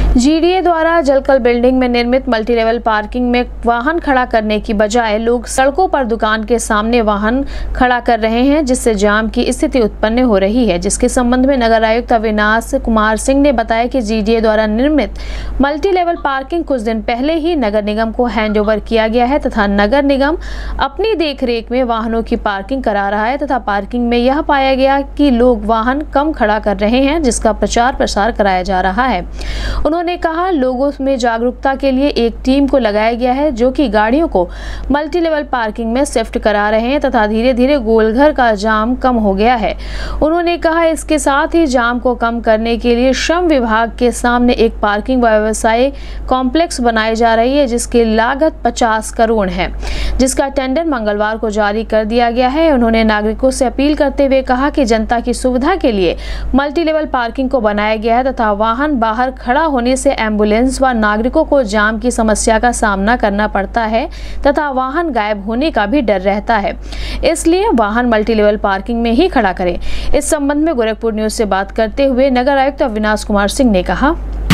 GDA द्वारा जलकल building में निर्मित मल्टी लेवल पार्किंग में वाहन खड़ा करने की बजाय लोग सड़कों पर दुकान के सामने वाहन खड़ा कर रहे हैं, जिससे जाम की स्थिति उत्पन्न हो रही है। जिसके संबंध में नगर आयुक्त अविनाश कुमार सिंह ने बताया कि जीडीए द्वारा निर्मित मल्टी लेवल पार्किंग कुछ दिन पहले ही नगर निगम को हैंडओवर किया गया है तथा नगर निगम अपनी देखरेख में वाहनों की पार्किंग करा रहा है तथा पार्किंग में यह पाया गया कि लोग वाहन कम खड़ा कर रहे हैं, जिसका प्रचार प्रसार कराया जा रहा है। उन्होंने कहा, लोगों में जागरूकता के लिए एक टीम को लगाया गया है जो कि गाड़ियों को मल्टी लेवल पार्किंग में शिफ्ट करा रहे हैं तथा धीरे धीरे गोलघर का जाम कम हो गया है। उन्होंने कहा, इसके साथ ही जाम को कम करने के लिए श्रम विभाग के सामने एक पार्किंग व्यवसाय कॉम्प्लेक्स बनाई जा रही है, जिसकी लागत 50 करोड़ है, जिसका टेंडर मंगलवार को जारी कर दिया गया है। उन्होंने नागरिकों से अपील करते हुए कहा कि जनता की सुविधा के लिए मल्टी लेवल पार्किंग को बनाया गया है तथा वाहन बाहर खड़ा होने से एम्बुलेंस व नागरिकों को जाम की समस्या का सामना करना पड़ता है तथा वाहन गायब होने का भी डर रहता है, इसलिए वाहन मल्टी लेवल पार्किंग में ही खड़ा करें। इस संबंध में गोरखपुर न्यूज से बात करते हुए नगर आयुक्त अविनाश कुमार सिंह ने कहा,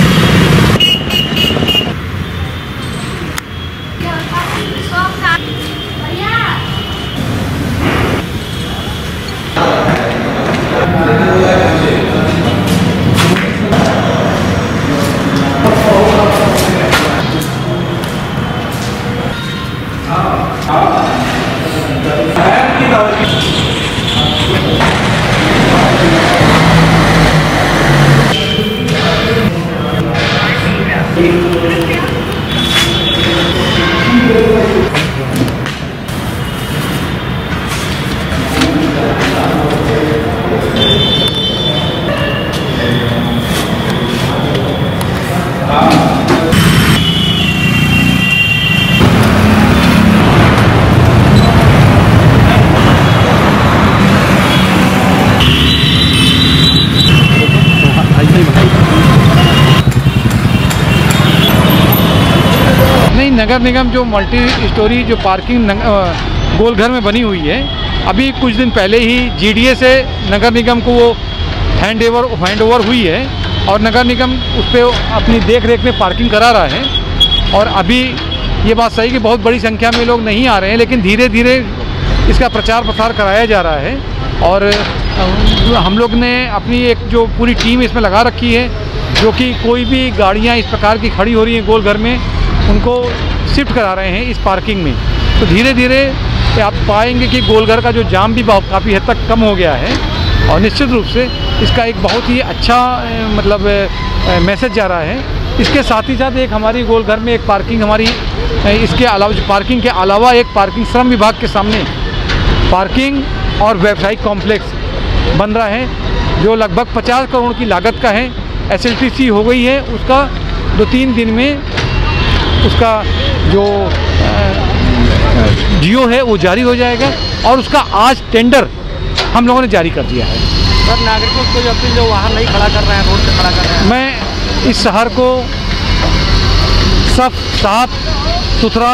नगर निगम जो मल्टी स्टोरी जो पार्किंग गोलघर में बनी हुई है, अभी कुछ दिन पहले ही जीडीए से नगर निगम को वो हैंडओवर हुई है और नगर निगम उस पर अपनी देख रेख में पार्किंग करा रहा है। और अभी ये बात सही कि बहुत बड़ी संख्या में लोग नहीं आ रहे हैं, लेकिन धीरे धीरे इसका प्रचार प्रसार कराया जा रहा है और हम लोग ने अपनी एक जो पूरी टीम इसमें लगा रखी है, जो कि कोई भी गाड़ियाँ इस प्रकार की खड़ी हो रही हैं गोलघर में, उनको शिफ्ट करा रहे हैं इस पार्किंग में। तो धीरे धीरे आप पाएंगे कि गोलघर का जो जाम भी काफ़ी हद तक कम हो गया है और निश्चित रूप से इसका एक बहुत ही अच्छा मैसेज जा रहा है। इसके साथ ही साथ एक हमारी गोलघर में एक पार्किंग हमारी इसके अलावा पार्किंग के अलावा एक पार्किंग श्रम विभाग के सामने पार्किंग और व्यावसायिक कॉम्प्लेक्स बन रहा है, जो लगभग 50 करोड़ की लागत का है। SLTC हो गई है, उसका 2-3 दिन में उसका जो जियो है वो जारी हो जाएगा और उसका आज टेंडर हम लोगों ने जारी कर दिया है। सर, नागरिकों को जो अपने जो वाहन नहीं खड़ा कर रहे हैं, रोड पे खड़ा कर रहे हैं, मैं इस शहर को साफ सुथरा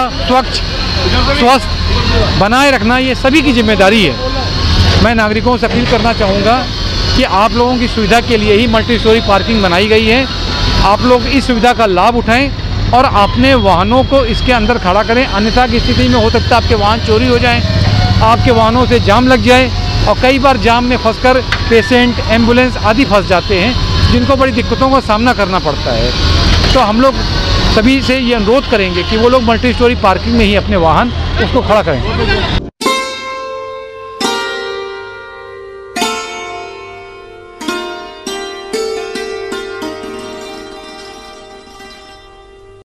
स्वस्थ बनाए रखना ये सभी की जिम्मेदारी है। मैं नागरिकों से अपील करना चाहूँगा कि आप लोगों की सुविधा के लिए ही मल्टी स्टोरी पार्किंग बनाई गई है। आप लोग इस सुविधा का लाभ उठाएं और अपने वाहनों को इसके अंदर खड़ा करें, अन्यथा की स्थिति में हो सकता है आपके वाहन चोरी हो जाएं, आपके वाहनों से जाम लग जाए और कई बार जाम में फंसकर पेशेंट, एम्बुलेंस आदि फंस जाते हैं, जिनको बड़ी दिक्कतों का सामना करना पड़ता है। तो हम लोग सभी से ये अनुरोध करेंगे कि वो लोग मल्टी स्टोरी पार्किंग में ही अपने वाहन उसको खड़ा करें।